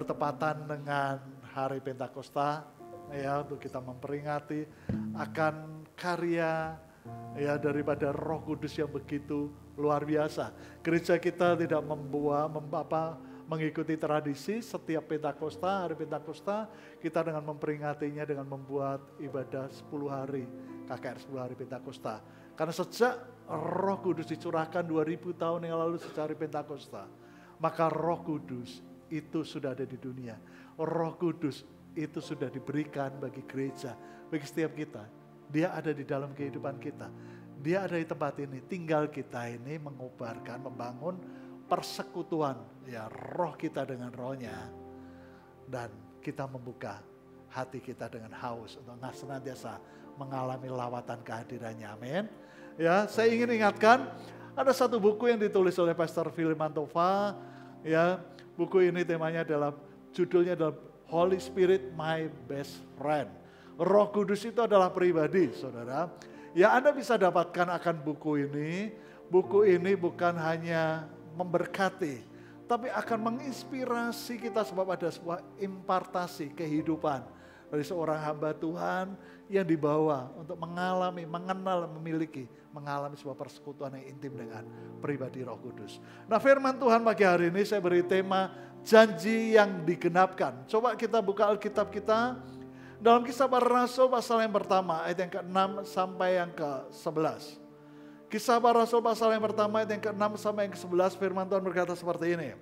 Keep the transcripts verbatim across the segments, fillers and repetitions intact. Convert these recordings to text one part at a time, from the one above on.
bertepatan dengan hari Pentakosta, ya, untuk kita memperingati akan karya ya daripada Roh Kudus yang begitu luar biasa. Gereja kita tidak membuat mem, apa, mengikuti tradisi setiap Pentakosta, hari Pentakosta kita dengan memperingatinya dengan membuat ibadah sepuluh hari, K K R sepuluh hari Pentakosta. Karena sejak Roh Kudus dicurahkan dua ribu tahun yang lalu sejak hari Pentakosta, maka Roh Kudus itu sudah ada di dunia. Roh Kudus itu sudah diberikan bagi gereja, bagi setiap kita. Dia ada di dalam kehidupan kita. Dia ada di tempat ini. Tinggal kita ini mengobarkan, membangun persekutuan ya roh kita dengan rohnya. Dan kita membuka hati kita dengan haus untuk senantiasa mengalami lawatan kehadirannya. Amin. Ya, saya ingin ingatkan ada satu buku yang ditulis oleh Pastor Philip Mantova. Ya, buku ini temanya adalah, judulnya adalah Holy Spirit My Best Friend. Roh Kudus itu adalah pribadi, saudara. Ya, Anda bisa dapatkan akan buku ini. Buku ini bukan hanya memberkati, tapi akan menginspirasi kita sebab ada sebuah impartasi kehidupan dari seorang hamba Tuhan yang dibawa untuk mengalami, mengenal, memiliki, mengalami sebuah persekutuan yang intim dengan pribadi Roh Kudus. Nah, firman Tuhan pagi hari ini saya beri tema janji yang digenapkan. Coba kita buka Alkitab kita. Dalam Kisah Para Rasul pasal yang pertama ayat yang keenam sampai yang ke sebelas. Kisah Para Rasul pasal yang pertama ayat yang keenam sampai yang ke sebelas, firman Tuhan berkata seperti ini.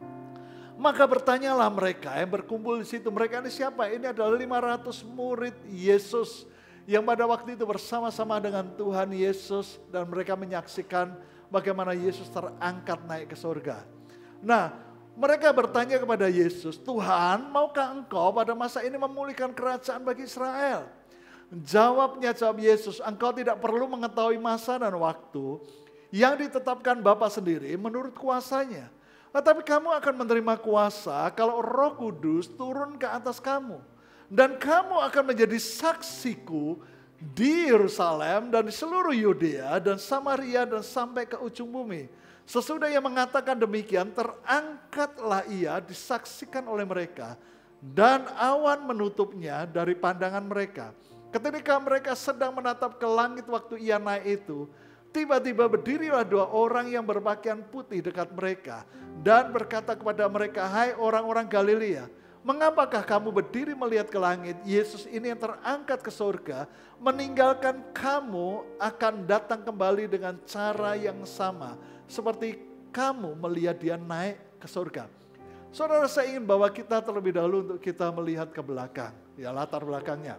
Maka bertanyalah mereka yang berkumpul di situ, mereka ini siapa? Ini adalah lima ratus murid Yesus yang pada waktu itu bersama-sama dengan Tuhan Yesus dan mereka menyaksikan bagaimana Yesus terangkat naik ke surga. Nah, mereka bertanya kepada Yesus, Tuhan, maukah engkau pada masa ini memulihkan kerajaan bagi Israel? Jawabnya, jawab Yesus, engkau tidak perlu mengetahui masa dan waktu yang ditetapkan Bapa sendiri menurut kuasanya. Tetapi kamu akan menerima kuasa kalau Roh Kudus turun ke atas kamu. Dan kamu akan menjadi saksiku di Yerusalem dan di seluruh Yudea dan Samaria dan sampai ke ujung bumi. Sesudah ia mengatakan demikian, terangkatlah ia disaksikan oleh mereka. Dan awan menutupnya dari pandangan mereka. Ketika mereka sedang menatap ke langit waktu ia naik itu, tiba-tiba berdirilah dua orang yang berpakaian putih dekat mereka. Dan berkata kepada mereka, hai orang-orang Galilea, mengapakah kamu berdiri melihat ke langit? Yesus ini yang terangkat ke surga, meninggalkan kamu akan datang kembali dengan cara yang sama. Seperti kamu melihat dia naik ke surga. Saudara, saya ingin bawa kita terlebih dahulu untuk kita melihat ke belakang. Ya, latar belakangnya.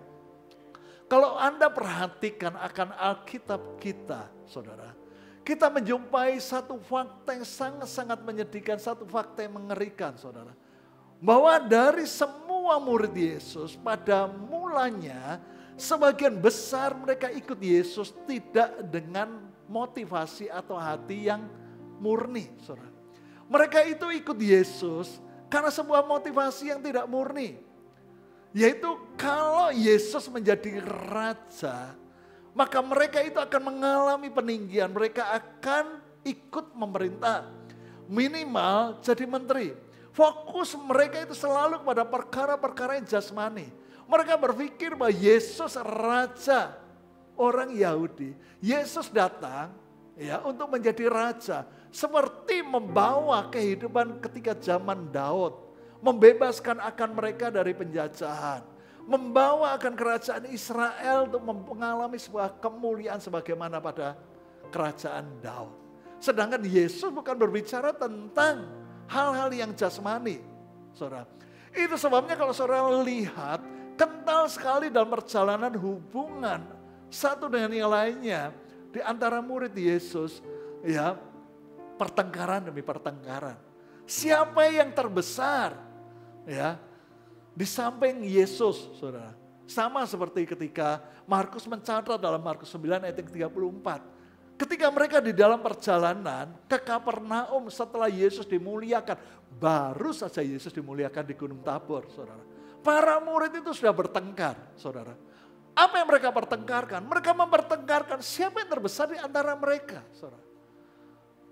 Kalau Anda perhatikan akan Alkitab kita, saudara. Kita menjumpai satu fakta yang sangat-sangat menyedihkan. Satu fakta yang mengerikan, saudara. Bahwa dari semua murid Yesus pada mulanya sebagian besar mereka ikut Yesus tidak dengan motivasi atau hati yang murni, saudara. Mereka itu ikut Yesus karena sebuah motivasi yang tidak murni. Yaitu kalau Yesus menjadi raja, maka mereka itu akan mengalami peninggian. Mereka akan ikut memerintah. Minimal jadi menteri. Fokus mereka itu selalu kepada perkara-perkara yang jasmani. Mereka berpikir bahwa Yesus raja orang Yahudi. Yesus datang ya untuk menjadi raja. Seperti membawa kehidupan ketika zaman Daud. Membebaskan akan mereka dari penjajahan. Membawa akan kerajaan Israel untuk mengalami sebuah kemuliaan sebagaimana pada kerajaan Daud. Sedangkan Yesus bukan berbicara tentang hal-hal yang jasmani, saudara. Itu sebabnya kalau saudara lihat, kental sekali dalam perjalanan hubungan satu dengan yang lainnya di antara murid Yesus, ya, pertengkaran demi pertengkaran. Siapa yang terbesar, ya, di samping Yesus, saudara. Sama seperti ketika Markus mencatat dalam Markus sembilan ayat tiga puluh empat. Ketika mereka di dalam perjalanan ke Kapernaum setelah Yesus dimuliakan. Baru saja Yesus dimuliakan di Gunung Tabor, saudara. Para murid itu sudah bertengkar, saudara. Apa yang mereka pertengkarkan? Mereka mempertengkarkan siapa yang terbesar di antara mereka, saudara.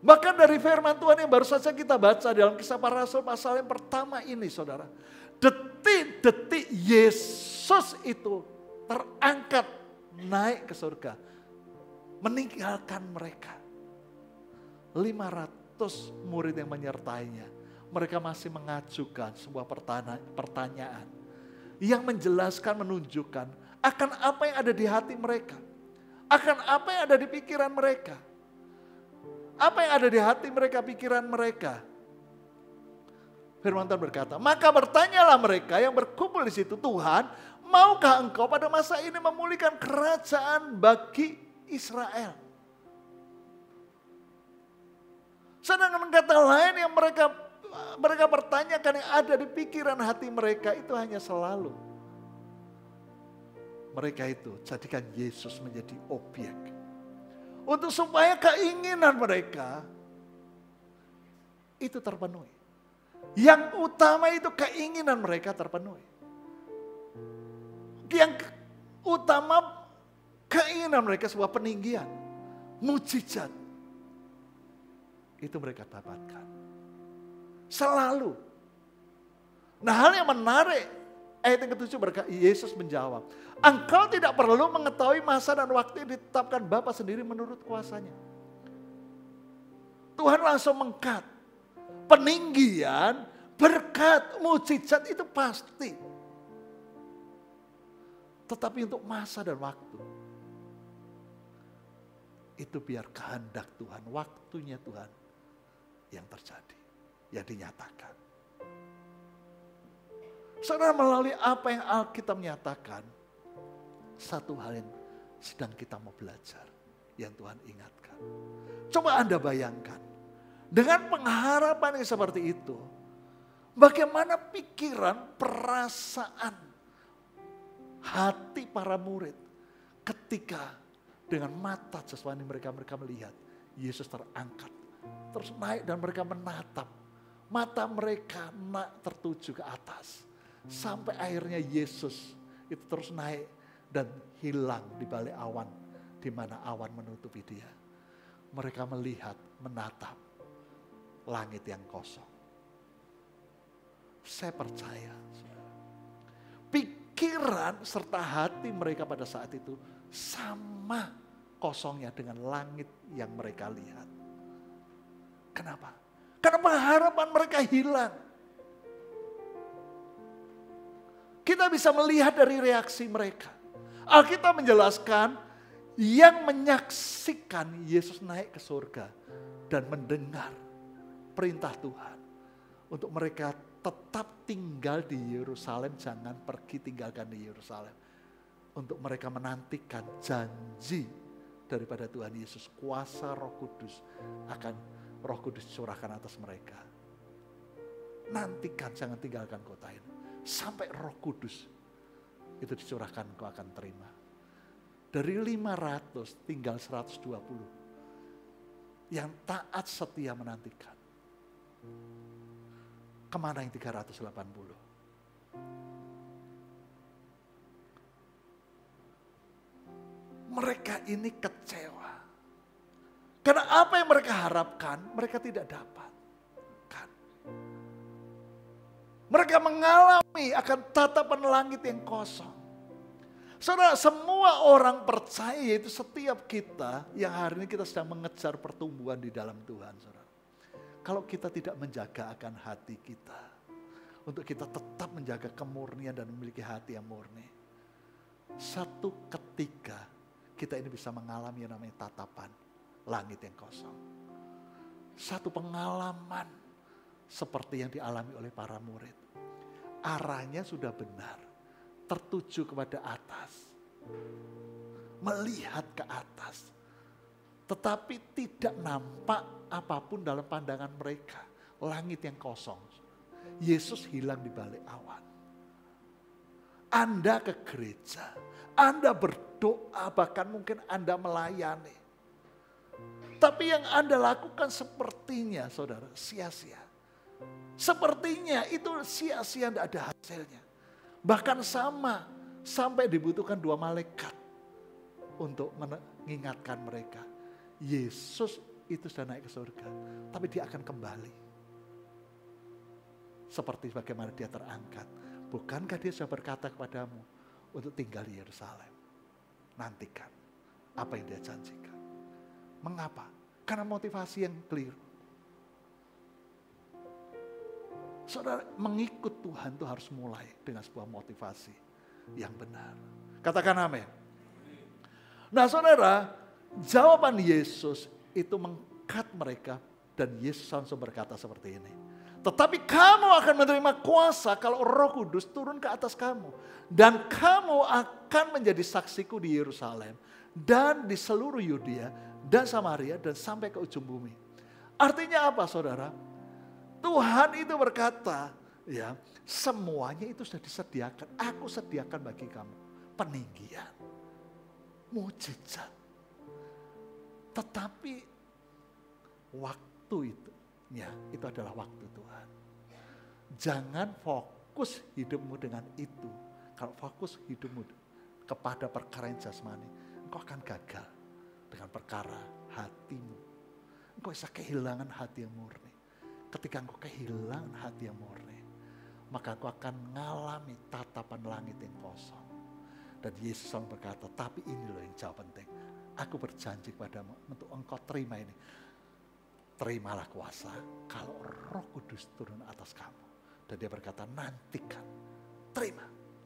Bahkan dari firman Tuhan yang baru saja kita baca dalam Kisah Para Rasul pasal yang pertama ini saudara. Detik-detik Yesus itu terangkat naik ke surga. Meninggalkan mereka. lima ratus murid yang menyertainya. Mereka masih mengajukan sebuah pertanyaan. Yang menjelaskan, menunjukkan akan apa yang ada di hati mereka. Akan apa yang ada di pikiran mereka. Apa yang ada di hati mereka, pikiran mereka. Firman Tuhan berkata, maka bertanyalah mereka yang berkumpul di situ, Tuhan, maukah engkau pada masa ini memulihkan kerajaan bagi Israel? Sedangkan kata lain yang mereka mereka bertanyakan yang ada di pikiran hati mereka itu hanya selalu. Mereka itu jadikan Yesus menjadi objek. Untuk supaya keinginan mereka itu terpenuhi. Yang utama itu keinginan mereka terpenuhi. Yang utama keinginan mereka sebuah peninggian, mujizat. Itu mereka dapatkan. Selalu. Nah, hal yang menarik, ayat yang ketujuh berkata, Yesus menjawab, engkau tidak perlu mengetahui masa dan waktu yang ditetapkan Bapa sendiri menurut kuasanya. Tuhan langsung mengkat. Peninggian, berkat, mujizat itu pasti. Tetapi untuk masa dan waktu, itu biar kehendak Tuhan, waktunya Tuhan yang terjadi, yang dinyatakan. Saudara, melalui apa yang Alkitab menyatakan, satu hal yang sedang kita mau belajar, yang Tuhan ingatkan. Coba Anda bayangkan, dengan pengharapan yang seperti itu, bagaimana pikiran, perasaan, hati para murid ketika dengan mata jasmani mereka, mereka melihat Yesus terangkat, terus naik dan mereka menatap. Mata mereka tertuju ke atas. Sampai akhirnya Yesus itu terus naik dan hilang di balik awan, di mana awan menutupi dia. Mereka melihat, menatap langit yang kosong. Saya percaya, pikiran serta hati mereka pada saat itu sama kosongnya dengan langit yang mereka lihat. Kenapa? Karena pengharapan mereka hilang. Kita bisa melihat dari reaksi mereka. Alkitab menjelaskan yang menyaksikan Yesus naik ke surga dan mendengar perintah Tuhan untuk mereka tetap tinggal di Yerusalem, jangan pergi tinggalkan di Yerusalem. Untuk mereka menantikan janji daripada Tuhan Yesus, kuasa Roh Kudus akan Roh Kudus curahkan atas mereka. Nantikan, jangan tinggalkan kota ini. Sampai Roh Kudus itu dicurahkan, kau akan terima. Dari lima ratus tinggal seratus dua puluh yang taat setia menantikan. Kemana yang tiga ratus delapan puluh? Mereka ini kecewa. Karena apa yang mereka harapkan, mereka tidak dapat. Kan? Mereka mengalami akan tatapan langit yang kosong. Saudara, semua orang percaya, yaitu setiap kita yang hari ini kita sedang mengejar pertumbuhan di dalam Tuhan. Saudara. Kalau kita tidak menjaga akan hati kita, untuk kita tetap menjaga kemurnian dan memiliki hati yang murni, satu ketika kita ini bisa mengalami yang namanya tatapan langit yang kosong. Satu pengalaman seperti yang dialami oleh para murid. Arahnya sudah benar, tertuju kepada atas, melihat ke atas. Tetapi tidak nampak apapun dalam pandangan mereka. Langit yang kosong. Yesus hilang di balik awan. Anda ke gereja, Anda berdoa, bahkan mungkin Anda melayani. Tapi yang Anda lakukan sepertinya, saudara, sia-sia. Sepertinya itu sia-sia, tidak ada hasilnya. Bahkan sama, sampai dibutuhkan dua malaikat untuk mengingatkan mereka. Yesus itu sudah naik ke surga. Tapi dia akan kembali. Seperti bagaimana dia terangkat. Bukankah dia sudah berkata kepadamu untuk tinggal di Yerusalem? Nantikan apa yang dia janjikan. Mengapa? Karena motivasi yang keliru. Saudara, mengikut Tuhan itu harus mulai dengan sebuah motivasi yang benar. Katakan amin. Nah saudara, jawaban Yesus itu mengangkat mereka dan Yesus langsung berkata seperti ini. Tetapi kamu akan menerima kuasa kalau Roh Kudus turun ke atas kamu. Dan kamu akan menjadi saksiku di Yerusalem dan di seluruh Yudea dan Samaria dan sampai ke ujung bumi. Artinya apa saudara? Tuhan itu berkata, ya, semuanya itu sudah disediakan. Aku sediakan bagi kamu peninggian, mujizat. Tetapi waktu itu, ya, itu adalah waktu Tuhan. Jangan fokus hidupmu dengan itu. Kalau fokus hidupmu kepada perkara yang jasmani, engkau akan gagal dengan perkara hatimu. Engkau bisa kehilangan hati yang murni. Ketika engkau kehilangan hati yang murni, maka engkau akan mengalami tatapan langit yang kosong. Dan Yesus selalu berkata, tapi ini loh yang jauh penting. Aku berjanji kepadamu untuk engkau terima ini. Terimalah kuasa kalau Roh Kudus turun atas kamu. Dan dia berkata, nantikan, terima.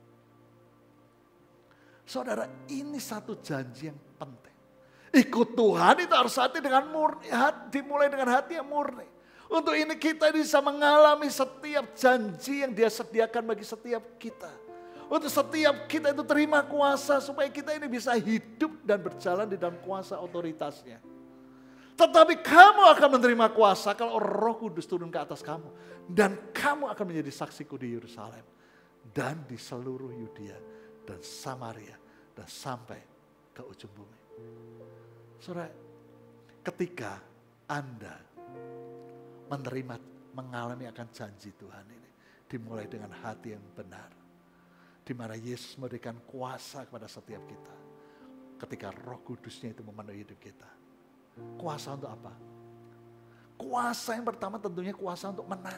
Saudara, ini satu janji yang penting. Ikut Tuhan itu harus hati dengan murni, hati, dimulai dengan hati yang murni. Untuk ini kita bisa mengalami setiap janji yang dia sediakan bagi setiap kita. Untuk setiap kita itu terima kuasa supaya kita ini bisa hidup dan berjalan di dalam kuasa otoritasnya. Tetapi kamu akan menerima kuasa kalau Roh Kudus turun ke atas kamu. Dan kamu akan menjadi saksiku di Yerusalem. Dan di seluruh Yudea dan Samaria. Dan sampai ke ujung bumi. Saudara, ketika Anda menerima, mengalami akan janji Tuhan ini. Dimulai dengan hati yang benar. Di mana Yesus memberikan kuasa kepada setiap kita. Ketika Roh Kudusnya itu memenuhi hidup kita. Kuasa untuk apa? Kuasa yang pertama tentunya kuasa untuk menang.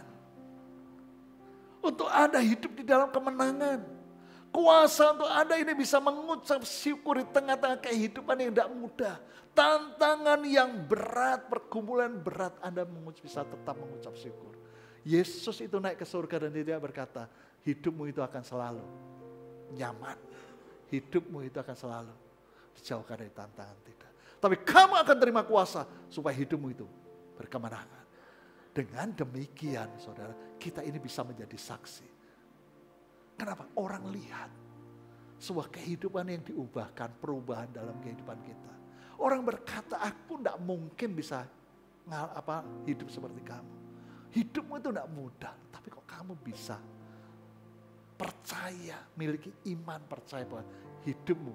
Untuk Anda hidup di dalam kemenangan. Kuasa untuk Anda ini bisa mengucap syukur di tengah-tengah kehidupan yang tidak mudah. Tantangan yang berat, pergumulan berat, Anda bisa tetap mengucap syukur. Yesus itu naik ke surga dan dia berkata, hidupmu itu akan selalu nyaman. Hidupmu itu akan selalu dijauhkan dari tantangan, tidak. Tapi kamu akan terima kuasa supaya hidupmu itu berkemenangan. Dengan demikian saudara, kita ini bisa menjadi saksi. Kenapa? Orang lihat sebuah kehidupan yang diubahkan, perubahan dalam kehidupan kita. Orang berkata, aku tidak mungkin bisa ngal, apa, hidup seperti kamu. Hidupmu itu tidak mudah, tapi kok kamu bisa percaya, miliki iman percaya bahwa hidupmu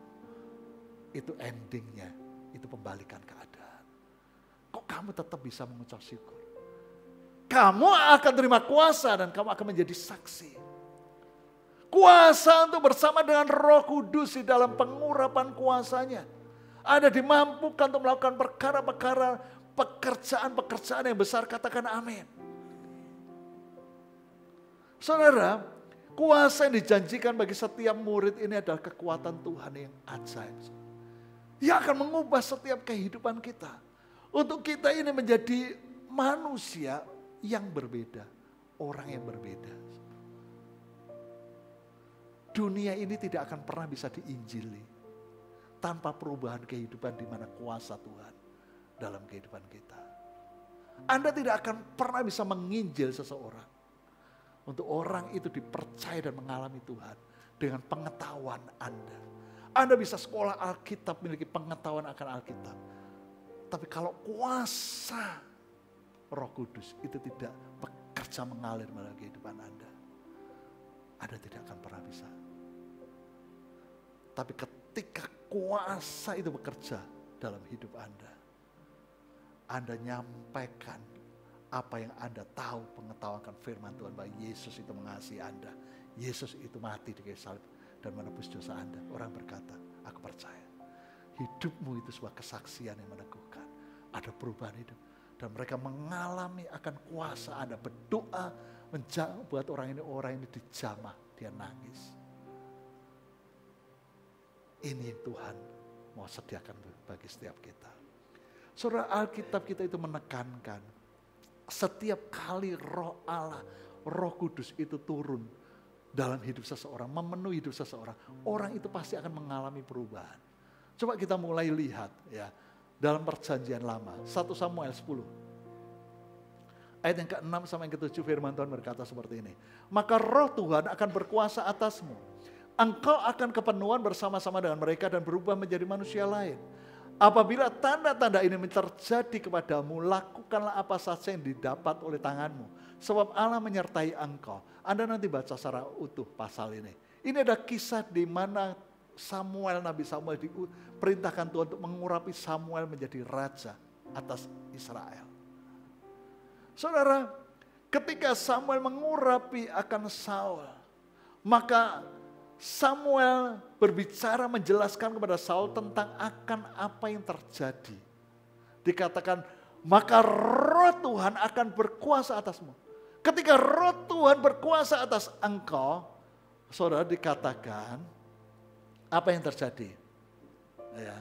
itu endingnya, itu pembalikan keadaan. Kok kamu tetap bisa mengucap syukur? Kamu akan terima kuasa dan kamu akan menjadi saksi. Kuasa untuk bersama dengan Roh Kudus di dalam pengurapan kuasanya. Anda dimampukan untuk melakukan perkara-perkara, pekerjaan-pekerjaan yang besar, katakan amin. Saudara, kuasa yang dijanjikan bagi setiap murid ini adalah kekuatan Tuhan yang ajaib. Yang akan mengubah setiap kehidupan kita. Untuk kita ini menjadi manusia yang berbeda. Orang yang berbeda. Dunia ini tidak akan pernah bisa diinjili tanpa perubahan kehidupan di mana kuasa Tuhan dalam kehidupan kita. Anda tidak akan pernah bisa menginjil seseorang. Untuk orang itu dipercaya dan mengalami Tuhan dengan pengetahuan Anda. Anda bisa sekolah Alkitab, memiliki pengetahuan akan Alkitab. Tapi kalau kuasa Roh Kudus itu tidak bekerja mengalir melalui kehidupan Anda, Anda tidak akan pernah bisa. Tapi ketika kuasa itu bekerja dalam hidup Anda, Anda nyampaikan apa yang Anda tahu, pengetahuan firman Tuhan bahwa Yesus itu mengasihi Anda. Yesus itu mati di kayu salib dan menebus dosa Anda. Orang berkata, aku percaya. Hidupmu itu sebuah kesaksian yang meneguhkan ada perubahan hidup. Dan mereka mengalami akan kuasa Anda. Berdoa buat orang ini, orang ini dijamah, dia nangis. Ini yang Tuhan mau sediakan bagi setiap kita. Saudara, Alkitab kita itu menekankan, setiap kali Roh Allah, Roh Kudus itu turun dalam hidup seseorang, memenuhi hidup seseorang, orang itu pasti akan mengalami perubahan. Coba kita mulai lihat ya, dalam perjanjian lama, satu Samuel sepuluh. Ayat yang keenam sampai yang ketujuh, firman Tuhan berkata seperti ini. Maka Roh Tuhan akan berkuasa atasmu. Engkau akan kepenuhan bersama-sama dengan mereka dan berubah menjadi manusia lain. Apabila tanda-tanda ini terjadi kepadamu, lakukanlah apa saja yang didapat oleh tanganmu. Sebab Allah menyertai engkau. Anda nanti baca secara utuh pasal ini. Ini ada kisah di mana Samuel, Nabi Samuel diperintahkan Tuhan untuk mengurapi Samuel menjadi raja atas Israel. Saudara, ketika Samuel mengurapi akan Saul, maka Samuel berbicara menjelaskan kepada Saul tentang akan apa yang terjadi. Dikatakan, maka Roh Tuhan akan berkuasa atasmu. Ketika Roh Tuhan berkuasa atas engkau, saudara, dikatakan apa yang terjadi? Ya.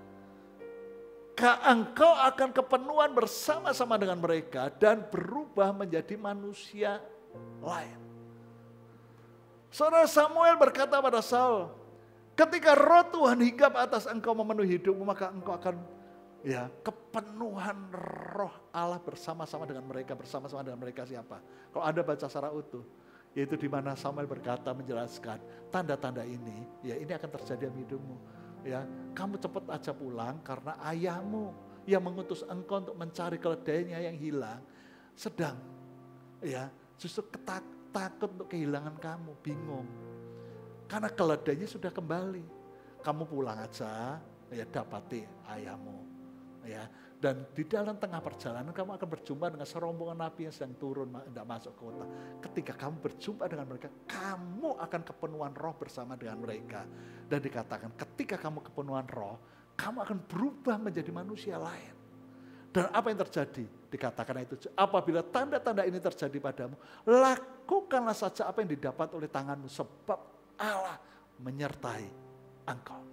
Engkau akan kepenuhan bersama-sama dengan mereka dan berubah menjadi manusia lain. Saudara, Samuel berkata pada Saul, ketika Roh Tuhan hinggap atas engkau memenuhi hidupmu, maka engkau akan ya kepenuhan Roh Allah bersama-sama dengan mereka. Bersama-sama dengan mereka siapa? Kalau Anda baca secara utuh, yaitu di mana Samuel berkata menjelaskan tanda-tanda ini, ya ini akan terjadi dalam hidupmu. Ya, kamu cepat aja pulang karena ayahmu yang mengutus engkau untuk mencari keledainya yang hilang sedang ya justru ketak, takut untuk kehilangan kamu, bingung. Karena keledainya sudah kembali. Kamu pulang aja, ya dapati ayahmu. Ya, dan di dalam tengah perjalanan kamu akan berjumpa dengan serombongan nabi yang sedang turun tidak masuk kota. Ketika kamu berjumpa dengan mereka, kamu akan kepenuhan Roh bersama dengan mereka. Dan dikatakan ketika kamu kepenuhan Roh, kamu akan berubah menjadi manusia lain. Dan apa yang terjadi? Dikatakan itu, apabila tanda-tanda ini terjadi padamu, lakukanlah saja apa yang didapat oleh tanganmu, sebab Allah menyertai engkau.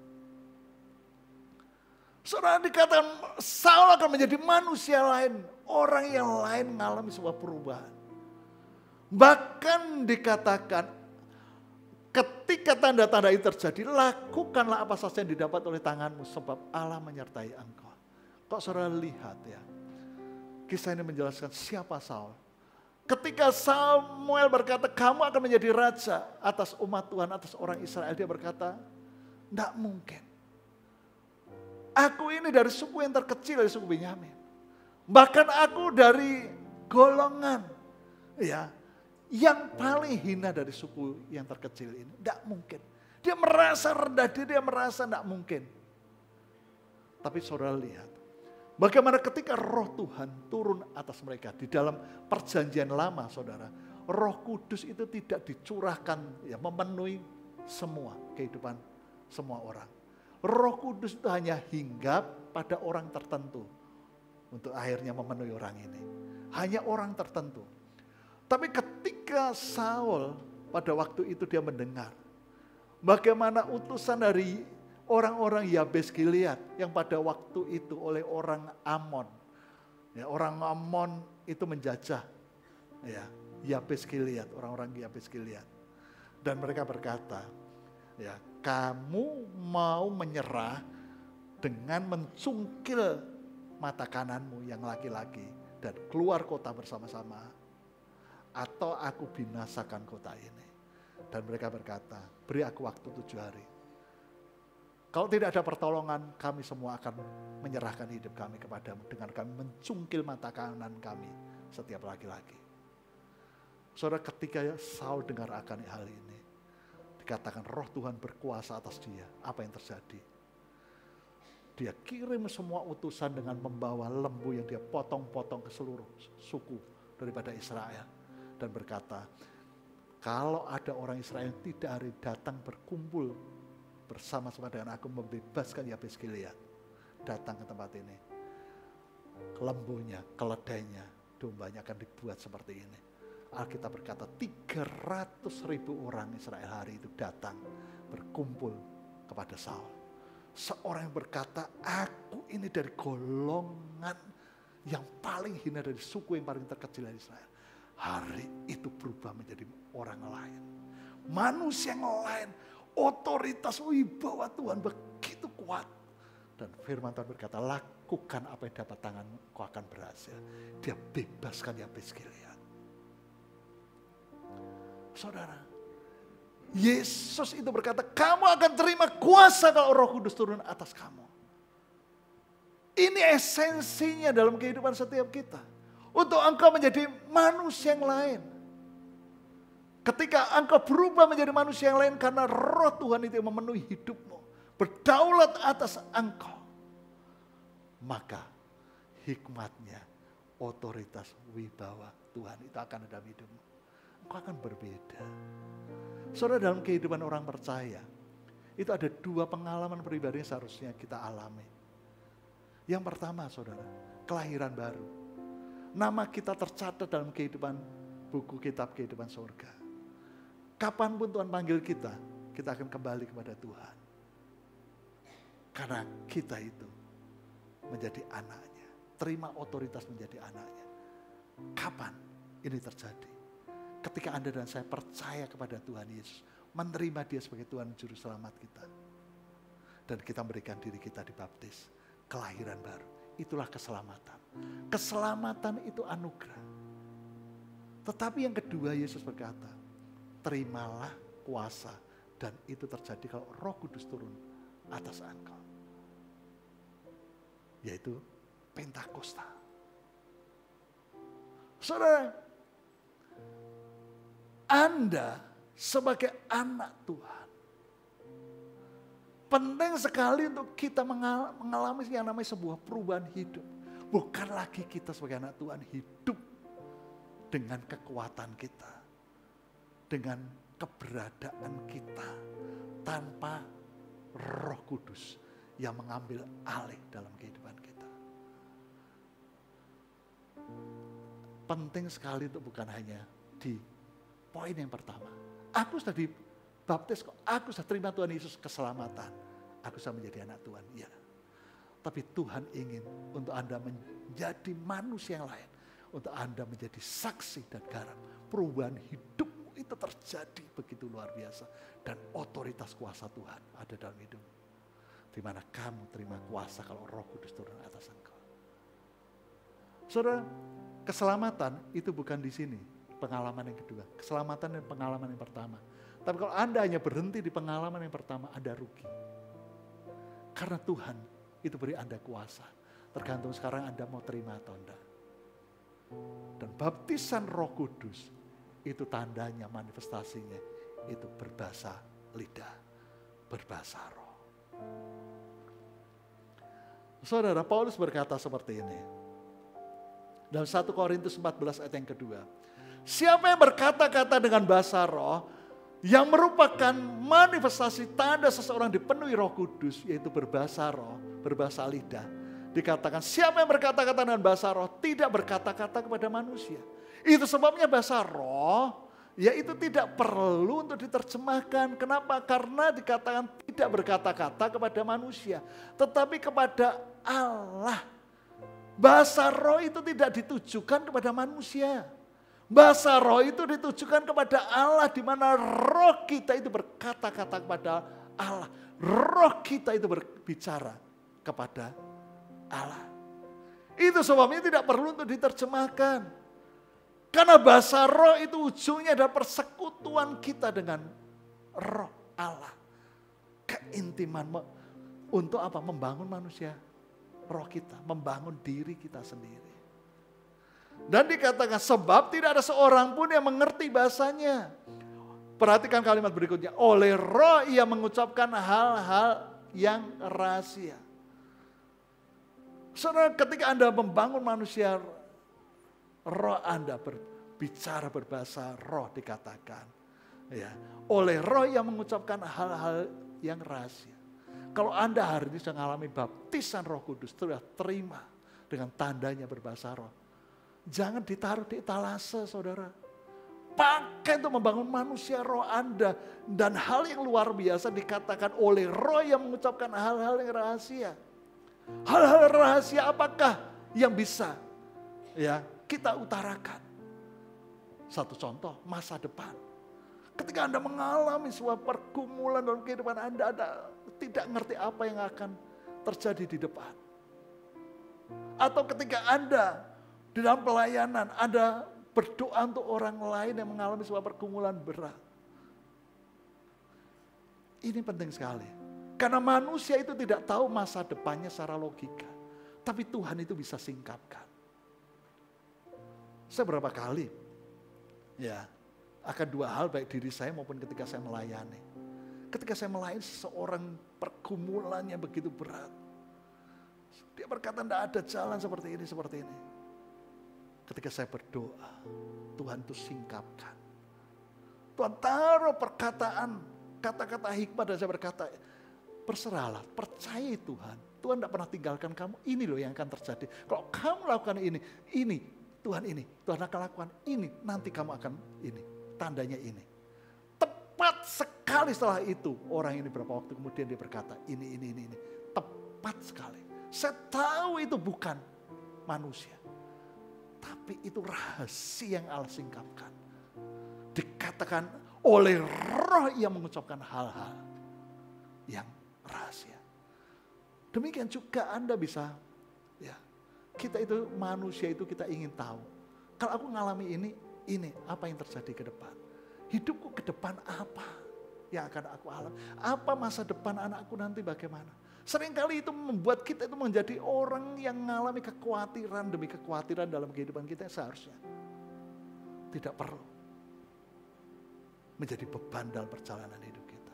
Saudara, dikatakan Saul akan menjadi manusia lain. Orang yang lain mengalami sebuah perubahan. Bahkan dikatakan ketika tanda-tanda itu terjadi, lakukanlah apa saja yang didapat oleh tanganmu, sebab Allah menyertai engkau. Kok saudara lihat ya, kisah ini menjelaskan siapa Saul. Ketika Samuel berkata, kamu akan menjadi raja atas umat Tuhan, atas orang Israel. Dia berkata, tidak mungkin. Aku ini dari suku yang terkecil, dari suku Benyamin. Bahkan aku dari golongan ya yang paling hina dari suku yang terkecil ini. Tidak mungkin. Dia merasa rendah diri, dia merasa tidak mungkin. Tapi saudara lihat, bagaimana ketika Roh Tuhan turun atas mereka di dalam perjanjian lama, saudara. Roh Kudus itu tidak dicurahkan, ya memenuhi semua kehidupan semua orang. Roh Kudus itu hanya hinggap pada orang tertentu untuk akhirnya memenuhi orang ini. Hanya orang tertentu. Tapi ketika Saul pada waktu itu dia mendengar bagaimana utusan dari orang-orang Yabes Gilead yang pada waktu itu oleh orang Amon. Ya, orang Amon itu menjajah ya, Yabes Gilead, orang-orang Yabes Gilead. Dan mereka berkata, ya, kamu mau menyerah dengan mencungkil mata kananmu yang laki-laki dan keluar kota bersama-sama, atau aku binasakan kota ini. Dan mereka berkata, beri aku waktu tujuh hari. Kalau tidak ada pertolongan, kami semua akan menyerahkan hidup kami kepadamu dengan kami mencungkil mata kanan kami setiap laki-laki. Saudara, ketika Saul dengar akan hal ini, dikatakan Roh Tuhan berkuasa atas dia. Apa yang terjadi? Dia kirim semua utusan dengan membawa lembu yang dia potong-potong ke seluruh suku daripada Israel. Dan berkata, kalau ada orang Israel yang tidak hari datang berkumpul bersama-sama dengan aku membebaskan Yabes Gilead, datang ke tempat ini. lembunya, keledainya, dombanya akan dibuat seperti ini. Alkitab berkata tiga ratus ribu orang Israel hari itu datang berkumpul kepada Saul. Seorang yang berkata, aku ini dari golongan yang paling hina, dari suku yang paling terkecil dari Israel. Hari itu berubah menjadi orang lain. Manusia yang lain, otoritas wibawa Tuhan begitu kuat. Dan firman Tuhan berkata, lakukan apa yang dapat tanganmu, kau akan berhasil. Dia bebaskan Yabes Gilead. Saudara, Yesus itu berkata, kamu akan terima kuasa kalau Roh Kudus turun atas kamu. Ini esensinya dalam kehidupan setiap kita. Untuk engkau menjadi manusia yang lain. Ketika engkau berubah menjadi manusia yang lain karena Roh Tuhan itu memenuhi hidupmu, berdaulat atas engkau, maka hikmatnya, otoritas, wibawa Tuhan itu akan ada di hidupmu. Engkau akan berbeda. Saudara, dalam kehidupan orang percaya, itu ada dua pengalaman pribadi yang seharusnya kita alami. Yang pertama, saudara, kelahiran baru. Nama kita tercatat dalam kehidupan buku kitab kehidupan surga. Kapanpun Tuhan panggil kita, kita akan kembali kepada Tuhan. Karena kita itu menjadi anaknya. Terima otoritas menjadi anaknya. Kapan ini terjadi? Ketika Anda dan saya percaya kepada Tuhan Yesus. Menerima Dia sebagai Tuhan Juru Selamat kita. Dan kita memberikan diri kita dibaptis. Kelahiran baru. Itulah keselamatan. Keselamatan itu anugerah. Tetapi yang kedua Yesus berkata, terimalah kuasa. Dan itu terjadi kalau Roh Kudus turun atas engkau. Yaitu Pentakosta. Saudara, Anda sebagai anak Tuhan, penting sekali untuk kita mengalami yang namanya sebuah perubahan hidup. Bukan lagi kita sebagai anak Tuhan hidup dengan kekuatan kita, dengan keberadaan kita, tanpa Roh Kudus yang mengambil alih dalam kehidupan kita. Penting sekali untuk bukan hanya di poin yang pertama. Aku sudah dibaptis kok, aku sudah terima Tuhan Yesus keselamatan. Aku sudah menjadi anak Tuhan, ya. Tapi Tuhan ingin untuk Anda menjadi manusia yang lain. Untuk Anda menjadi saksi dan garam. Perubahan hidupmu itu terjadi begitu luar biasa. Dan otoritas kuasa Tuhan ada dalam hidupmu. Di mana kamu terima kuasa kalau Roh Kudus turun atas engkau. Saudara, keselamatan itu bukan di sini pengalaman yang kedua. Keselamatan dan pengalaman yang pertama. Tapi kalau Anda hanya berhenti di pengalaman yang pertama, Anda rugi. Karena Tuhan itu beri Anda kuasa. Tergantung sekarang Anda mau terima atau enggak. Dan baptisan Roh Kudus itu tandanya, manifestasinya itu berbahasa lidah, berbahasa roh. Saudara, Paulus berkata seperti ini. Dalam satu Korintus empat belas ayat yang kedua. Siapa yang berkata-kata dengan bahasa roh, yang merupakan manifestasi tanda seseorang dipenuhi Roh Kudus, yaitu berbahasa roh, berbahasa lidah. Dikatakan siapa yang berkata-kata dengan bahasa roh tidak berkata-kata kepada manusia. Itu sebabnya bahasa roh, yaitu tidak perlu untuk diterjemahkan. Kenapa? Karena dikatakan tidak berkata-kata kepada manusia, tetapi kepada Allah. Bahasa roh itu tidak ditujukan kepada manusia. Bahasa roh itu ditujukan kepada Allah, di mana roh kita itu berkata-kata kepada Allah. Roh kita itu berbicara kepada Allah. Itu sebabnya tidak perlu untuk diterjemahkan. Karena bahasa roh itu ujungnya adalah persekutuan kita dengan roh Allah. Keintiman untuk apa? Membangun manusia. Roh kita, membangun diri kita sendiri. Dan dikatakan sebab tidak ada seorang pun yang mengerti bahasanya. Perhatikan kalimat berikutnya. Oleh roh ia mengucapkan hal-hal yang rahasia. Saudara, ketika Anda membangun manusia, roh Anda berbicara berbahasa roh dikatakan. Ya, oleh roh yang mengucapkan hal-hal yang rahasia. Kalau Anda hari ini sedang mengalami baptisan Roh Kudus, sudah terima dengan tandanya berbahasa roh. Jangan ditaruh di etalase, saudara. Pakai untuk membangun manusia roh Anda. Dan hal yang luar biasa dikatakan oleh roh yang mengucapkan hal-hal yang rahasia. Hal-hal rahasia apakah yang bisa ya kita utarakan? Satu contoh, masa depan. Ketika Anda mengalami sebuah pergumulan dalam kehidupan Anda, Anda tidak ngerti apa yang akan terjadi di depan. Atau ketika Anda di dalam pelayanan, Anda berdoa untuk orang lain yang mengalami sebuah pergumulan berat. Ini penting sekali. Karena manusia itu tidak tahu masa depannya secara logika. Tapi Tuhan itu bisa singkapkan. Saya berapa kali ya akan dua hal baik diri saya maupun ketika saya melayani. Ketika saya melayani seseorang pergumulannya begitu berat. Dia berkata tidak ada jalan seperti ini, seperti ini. Ketika saya berdoa, Tuhan itu singkapkan. Tuhan taruh perkataan, kata-kata hikmat dan saya berkata, berserahlah, percaya Tuhan. Tuhan tidak pernah tinggalkan kamu, ini loh yang akan terjadi. Kalau kamu lakukan ini, ini, Tuhan ini, Tuhan akan lakukan ini, nanti kamu akan ini, tandanya ini. Tepat sekali setelah itu, orang ini berapa waktu kemudian dia berkata, ini, ini, ini, ini. Tepat sekali. Saya tahu itu bukan manusia. Tapi itu rahasia yang Allah singkapkan. Dikatakan oleh roh yang mengucapkan hal-hal yang rahasia. Demikian juga Anda bisa, ya, kita itu manusia itu kita ingin tahu. Kalau aku ngalami ini, ini apa yang terjadi ke depan. Hidupku ke depan apa yang akan aku alami. Apa masa depan anakku nanti bagaimana. Seringkali itu membuat kita itu menjadi orang yang mengalami kekhawatiran demi kekhawatiran dalam kehidupan kita seharusnya. Tidak perlu menjadi beban dalam perjalanan hidup kita.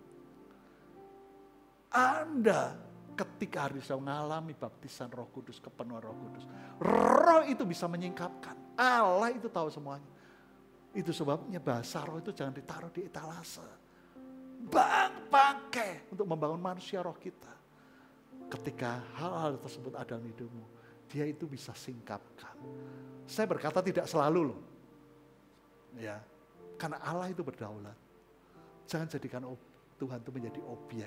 Anda ketika harus mengalami baptisan Roh Kudus, kepenuhan Roh Kudus. Roh itu bisa menyingkapkan. Allah itu tahu semuanya. Itu sebabnya bahasa roh itu jangan ditaruh di etalase. Bang, pakai untuk membangun manusia roh kita. Ketika hal-hal tersebut ada dalam hidupmu, dia itu bisa singkapkan. Saya berkata tidak selalu loh. Ya, karena Allah itu berdaulat. Jangan jadikan Tuhan itu menjadi objek.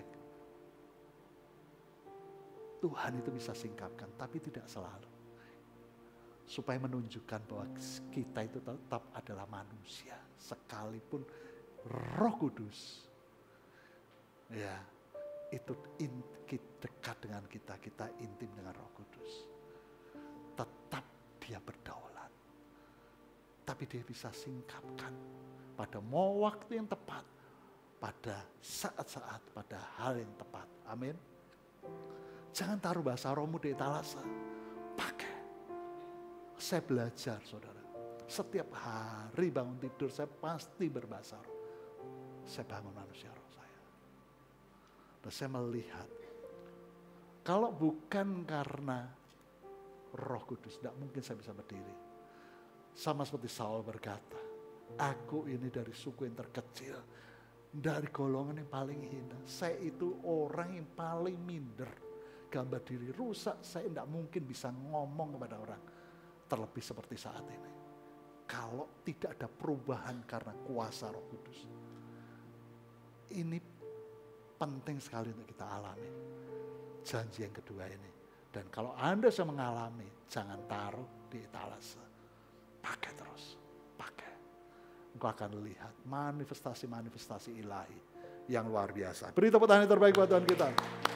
Tuhan itu bisa singkapkan, tapi tidak selalu. Supaya menunjukkan bahwa kita itu tetap adalah manusia. Sekalipun Roh Kudus, ya, itu dekat dengan kita, kita intim dengan Roh Kudus. Tetap dia berdaulat. Tapi dia bisa singkapkan pada mau waktu yang tepat, pada saat-saat, pada hal yang tepat. Amin. Jangan taruh bahasa rohmu di etalase. Pakai. Saya belajar, saudara. Setiap hari bangun tidur saya pasti berbahasa roh. Saya bangun manusia roh saya. Dan saya melihat, kalau bukan karena Roh Kudus, tidak mungkin saya bisa berdiri. Sama seperti Saul berkata, aku ini dari suku yang terkecil, dari golongan yang paling hina. Saya itu orang yang paling minder. Gambar diri rusak, saya tidak mungkin bisa ngomong kepada orang. Terlebih seperti saat ini. Kalau tidak ada perubahan karena kuasa Roh Kudus. Ini penting sekali untuk kita alami. Janji yang kedua ini. Dan kalau Anda sudah mengalami, jangan taruh di etalase. Pakai terus. Pakai. Engkau akan lihat manifestasi-manifestasi ilahi yang luar biasa. Beri tepuk tangan yang terbaik buat Tuhan kita.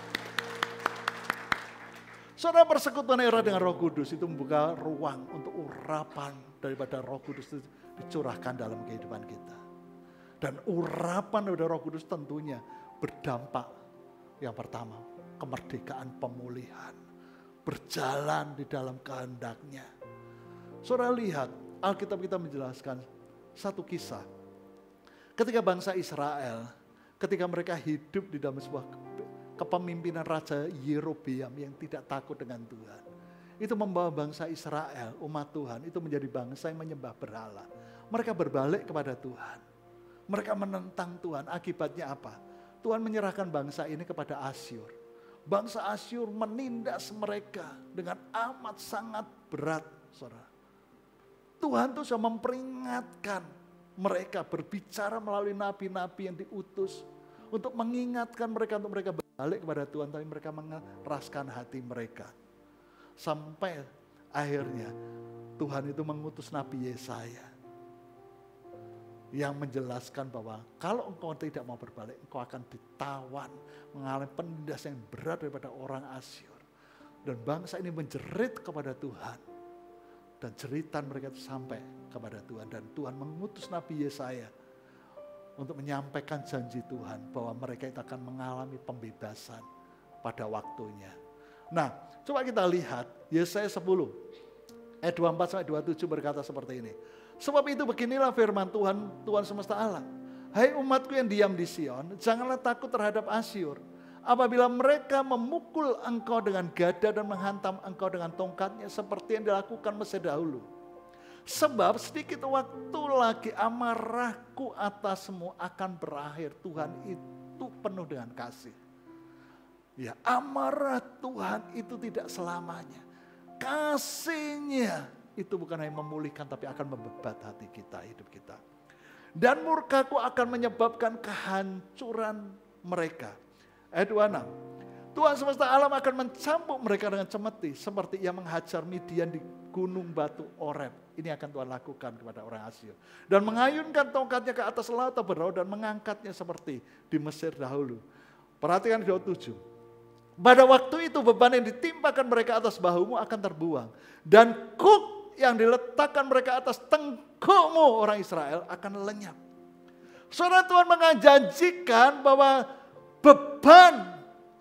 Saudara, persekutuan era dengan Roh Kudus itu membuka ruang untuk urapan daripada Roh Kudus itu dicurahkan dalam kehidupan kita. Dan urapan daripada Roh Kudus tentunya berdampak yang pertama, kemerdekaan pemulihan, berjalan di dalam kehendaknya. Saudara lihat, Alkitab kita menjelaskan satu kisah. Ketika bangsa Israel, ketika mereka hidup di dalam sebuah kepemimpinan Raja Yerobeam yang tidak takut dengan Tuhan. Itu membawa bangsa Israel, umat Tuhan, itu menjadi bangsa yang menyembah berhala. Mereka berbalik kepada Tuhan. Mereka menentang Tuhan. Akibatnya apa? Tuhan menyerahkan bangsa ini kepada Asyur. bangsa Asyur menindas mereka dengan amat sangat berat, saudara. Tuhan tuh sudah memperingatkan mereka, berbicara melalui nabi-nabi yang diutus untuk mengingatkan mereka, untuk mereka balik kepada Tuhan, tapi mereka mengeraskan hati mereka. Sampai akhirnya Tuhan itu mengutus Nabi Yesaya yang menjelaskan bahwa kalau engkau tidak mau berbalik, engkau akan ditawan, mengalami penindasan yang berat daripada orang Asyur. Dan bangsa ini menjerit kepada Tuhan. Dan jeritan mereka itu sampai kepada Tuhan. Dan Tuhan mengutus Nabi Yesaya untuk menyampaikan janji Tuhan bahwa mereka itu akan mengalami pembebasan pada waktunya. Nah, coba kita lihat Yesaya sepuluh ayat dua puluh empat sampai dua puluh tujuh berkata seperti ini. Sebab itu beginilah firman Tuhan, Tuhan semesta alam. Hai umatku yang diam di Sion, janganlah takut terhadap Asyur. Apabila mereka memukul engkau dengan gada dan menghantam engkau dengan tongkatnya seperti yang dilakukan Mesir dahulu. Sebab sedikit waktu lagi amarahku atasmu akan berakhir. Tuhan itu penuh dengan kasih. Ya, amarah Tuhan itu tidak selamanya. Kasihnya itu bukan hanya memulihkan tapi akan membebat hati kita, hidup kita. Dan murkaku akan menyebabkan kehancuran mereka. Ayat dua puluh enam. Tuhan semesta alam akan mencambuk mereka dengan cemeti seperti ia menghajar Midian di gunung batu Oreb. Ini akan Tuhan lakukan kepada orang Asyur. Dan mengayunkan tongkatnya ke atas laut Taberau dan mengangkatnya seperti di Mesir dahulu. Perhatikan dua puluh tujuh. Pada waktu itu beban yang ditimpakan mereka atas bahumu akan terbuang. Dan kuk yang diletakkan mereka atas tengkukmu orang Israel akan lenyap. Saudara, Tuhan menjanjikan bahwa beban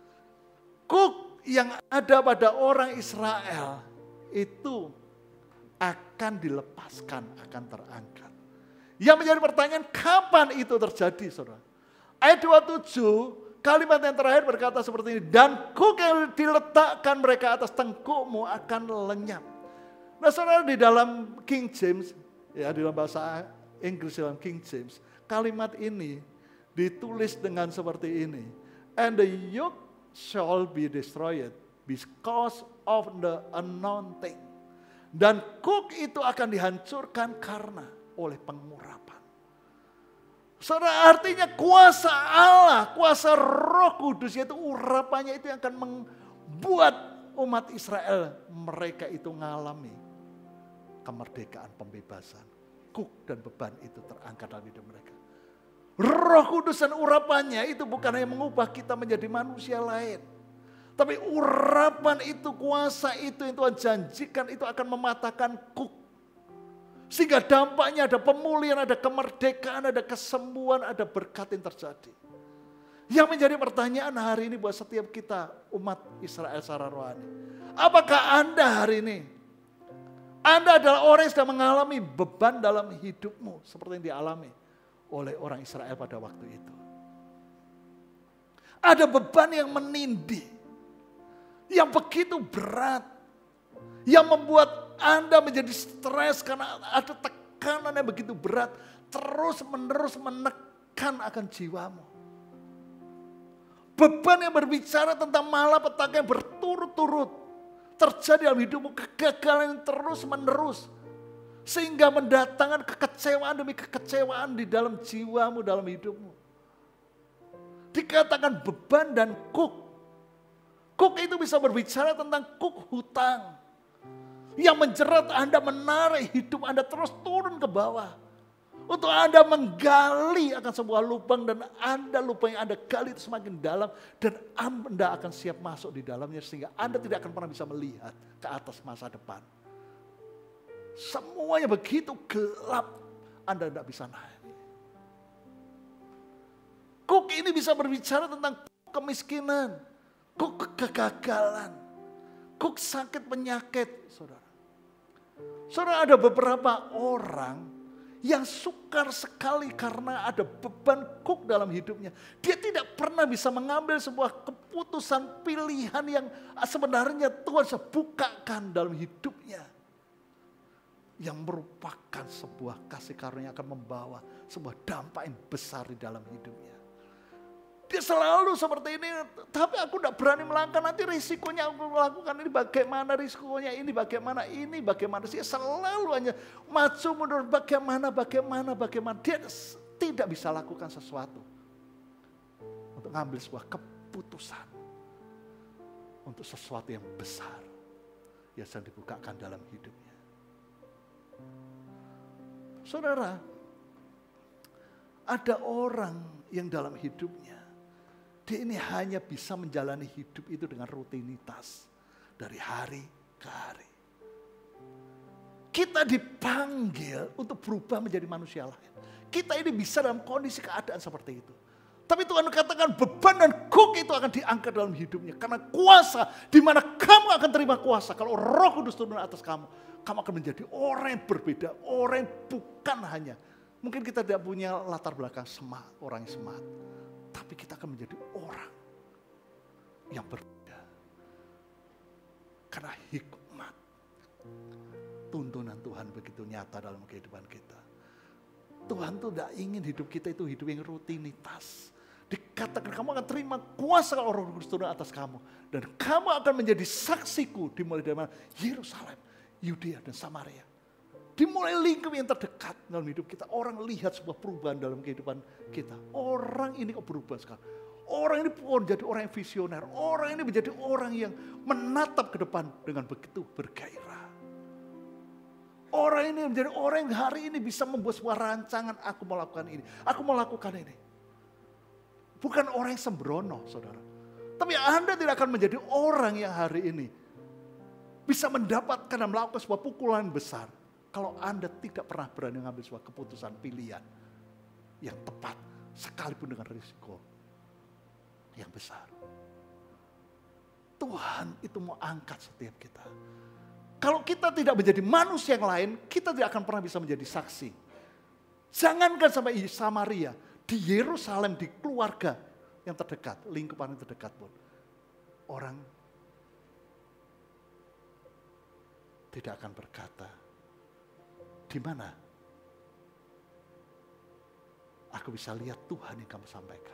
kuk yang ada pada orang Israel itu akan dilepaskan, akan terangkat. Yang menjadi pertanyaan, kapan itu terjadi, saudara? Ayat dua puluh tujuh, kalimat yang terakhir berkata seperti ini. Dan kuk yang diletakkan mereka atas tengkukmu akan lenyap. Nah saudara, di dalam King James, ya di dalam bahasa Inggris dalam King James, kalimat ini ditulis dengan seperti ini. And the yoke shall be destroyed because of the anointing. Dan kuk itu akan dihancurkan karena oleh pengurapan. Saudara, artinya kuasa Allah, kuasa Roh Kudus, yaitu urapannya itu yang akan membuat umat Israel mereka itu mengalami kemerdekaan, pembebasan. Kuk dan beban itu terangkat dalam hidup mereka. Roh Kudus dan urapannya itu bukan hanya mengubah kita menjadi manusia lain. Tapi urapan itu, kuasa itu yang Tuhan janjikan itu akan mematahkan kuk. Sehingga dampaknya ada pemulihan, ada kemerdekaan, ada kesembuhan, ada berkat yang terjadi. Yang menjadi pertanyaan hari ini buat setiap kita umat Israel secara rohani. Apakah Anda hari ini, Anda adalah orang yang sedang mengalami beban dalam hidupmu seperti yang dialami oleh orang Israel pada waktu itu. Ada beban yang menindih, yang begitu berat, yang membuat Anda menjadi stres karena ada tekanan yang begitu berat, terus menerus menekan akan jiwamu. Beban yang berbicara tentang malapetaka yang berturut-turut terjadi dalam hidupmu, kegagalan yang terus menerus. Sehingga mendatangkan kekecewaan demi kekecewaan di dalam jiwamu, dalam hidupmu. Dikatakan beban dan kuk. Kuk itu bisa berbicara tentang kuk hutang. Yang menjerat Anda, menarik hidup Anda terus turun ke bawah. Untuk Anda menggali akan sebuah lubang dan Anda lubang yang Anda gali itu semakin dalam. Dan Anda akan siap masuk di dalamnya sehingga Anda tidak akan pernah bisa melihat ke atas masa depan. Semuanya begitu gelap, Anda tidak bisa naik. Kuk ini bisa berbicara tentang kemiskinan, kuk kegagalan, kuk sakit penyakit, saudara. Saudara, ada beberapa orang yang sukar sekali karena ada beban kuk dalam hidupnya. Dia tidak pernah bisa mengambil sebuah keputusan pilihan yang sebenarnya Tuhan sudah bukakan dalam hidupnya. Yang merupakan sebuah kasih karunia yang akan membawa sebuah dampak yang besar di dalam hidupnya. Dia selalu seperti ini, tapi aku tidak berani melangkah, nanti risikonya aku melakukan ini bagaimana, risikonya ini bagaimana, ini bagaimana. Dia selalu hanya maju mundur, bagaimana, bagaimana, bagaimana. Dia tidak bisa lakukan sesuatu untuk mengambil sebuah keputusan untuk sesuatu yang besar yang sedang dibukakan dalam hidupnya. Saudara, ada orang yang dalam hidupnya dia ini hanya bisa menjalani hidup itu dengan rutinitas dari hari ke hari. Kita dipanggil untuk berubah menjadi manusia lain. Kita ini bisa dalam kondisi keadaan seperti itu. Tapi Tuhan katakan beban dan kuk itu akan diangkat dalam hidupnya. Karena kuasa, di mana kamu akan terima kuasa. Kalau Roh Kudus turun atas kamu, kamu akan menjadi orang yang berbeda. Orang yang bukan hanya, mungkin kita tidak punya latar belakang semangat, orang yang semangat. Tapi kita akan menjadi orang yang berbeda. Karena hikmat, tuntunan Tuhan begitu nyata dalam kehidupan kita. Tuhan tuh tidak ingin hidup kita itu hidup yang rutinitas. Dikatakan kamu akan terima kuasa kalau Roh Kudus turun atas kamu. Dan kamu akan menjadi saksiku dimulai dari mana? Yerusalem, Yudea dan Samaria. Dimulai lingkup yang terdekat dalam hidup kita. Orang lihat sebuah perubahan dalam kehidupan kita. Orang ini kok berubah sekarang. Orang ini pun jadi orang yang visioner. Orang ini menjadi orang yang menatap ke depan dengan begitu bergairah. Orang ini menjadi orang yang hari ini bisa membuat sebuah rancangan. Aku mau lakukan ini. Aku mau lakukan ini. Bukan orang yang sembrono, saudara. Tapi Anda tidak akan menjadi orang yang hari ini bisa mendapatkan dan melakukan sebuah pukulan besar. Kalau Anda tidak pernah berani mengambil sebuah keputusan pilihan yang tepat, sekalipun dengan risiko yang besar. Tuhan itu mau angkat setiap kita. Kalau kita tidak menjadi manusia yang lain, kita tidak akan pernah bisa menjadi saksi. Jangankan sampai di Samaria, di Yerusalem, di keluarga yang terdekat, lingkupan yang terdekat pun. Orang tidak akan berkata, di mana aku bisa lihat Tuhan yang kamu sampaikan?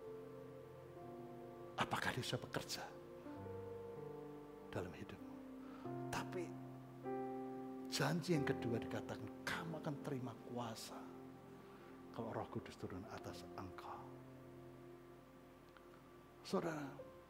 Apakah dia sudah bekerja dalam hidupmu? Tapi janji yang kedua dikatakan, kamu akan terima kuasa kalau Roh Kudus turun atas engkau. Saudara,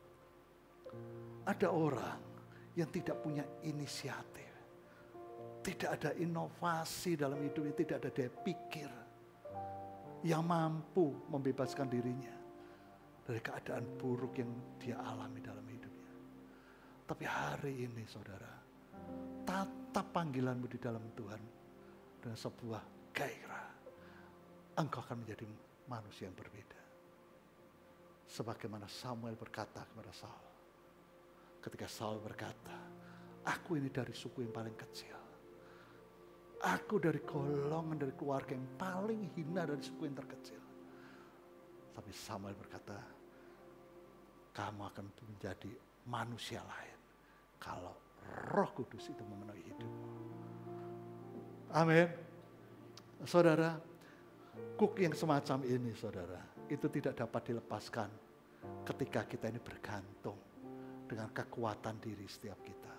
ada orang yang tidak punya inisiatif. Tidak ada inovasi dalam hidupnya, tidak ada daya pikir yang mampu membebaskan dirinya dari keadaan buruk yang dia alami dalam hidupnya. Tapi hari ini saudara, tatap panggilanmu di dalam Tuhan dengan sebuah gairah. Engkau akan menjadi manusia yang berbeda. Sebagaimana Samuel berkata kepada Saul. Ketika Saul berkata, aku ini dari suku yang paling kecil. Aku dari golongan, dari keluarga yang paling hina dari suku yang terkecil. Tapi Samuel berkata, kamu akan menjadi manusia lain kalau Roh Kudus itu memenuhi hidupmu. Amin. Saudara, kuk yang semacam ini saudara, itu tidak dapat dilepaskan ketika kita ini bergantung dengan kekuatan diri setiap kita.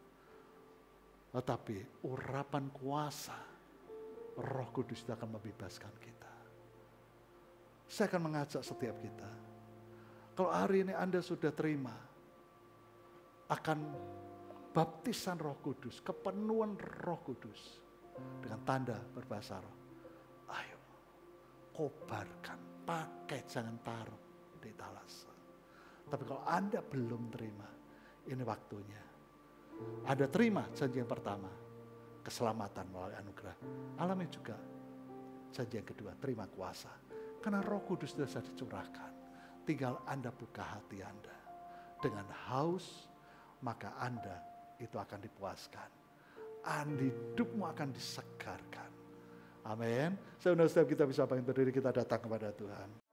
Tetapi urapan kuasa Roh Kudus itu akan membebaskan kita. Saya akan mengajak setiap kita. Kalau hari ini Anda sudah terima akan baptisan Roh Kudus, kepenuhan Roh Kudus dengan tanda berbahasa roh. Ayo, kobarkan, pakai, jangan taruh di talasa. Tapi kalau Anda belum terima, ini waktunya. Anda terima janji yang pertama, keselamatan melalui anugerah. Alami juga janji yang kedua, terima kuasa. Karena Roh Kudus sudah bisa dicurahkan. Tinggal Anda buka hati Anda. Dengan haus, maka Anda itu akan dipuaskan. Anda hidupmu akan disegarkan. Amin. Saya undang setiap kita bisa bangkit berdiri, kita datang kepada Tuhan.